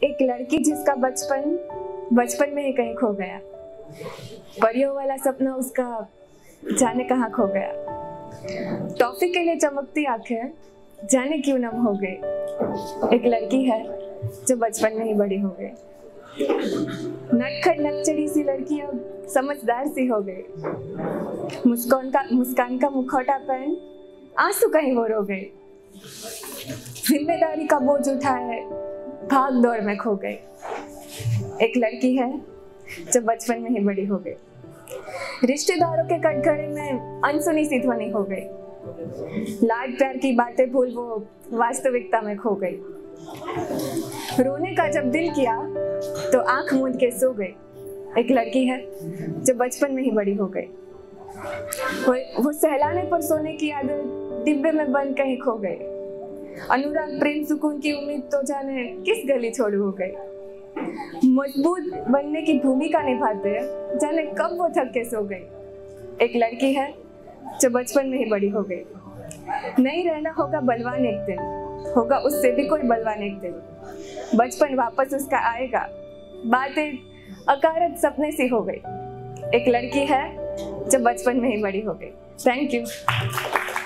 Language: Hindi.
एक लड़की जिसका बचपन में ही कहीं खो गया। परियों वाला सपना उसका जाने कहाँ खो गया। टॉफी के लिए चमकती आंखें जाने क्यों नम हो गई। एक लड़की है जो बचपन में ही बड़ी हो गई। नटखट नकचड़ी सी लड़की अब समझदार सी हो गई। मुस्कान का मुखौटा पहन आंसू कहीं वो रो गई। जिम्मेदारी का बोझ उठाए भाग दौड़ में खो गई। एक लड़की है जो बचपन में ही बड़ी हो गई। रिश्तेदारों के कटघरे में अनसुनी सी ध्वनि हो गई। लाड प्यार की बातें भूल वो वास्तविकता में खो गई। रोने का जब दिल किया तो आंख मूंद के सो गई। एक लड़की है जो बचपन में ही बड़ी हो गई। वो सहलाने पर सोने की आदत डिब्बे में बंद कहीं खो गई। अनुराग प्रेम सुकून की उम्मीद तो जाने किस गली छोड़ हो गई। मजबूत बनने की भूमिका निभाते जाने कब वो थक के सो गई। एक लड़की है जो बचपन में ही बड़ी हो गई। नहीं रहना होगा बलवान एक दिन, होगा उससे भी कोई बलवान एक दिन। बचपन वापस उसका आएगा, बातें अकारत सपने सी हो गई। एक लड़की है जो बचपन में ही बड़ी हो गई। Thank you.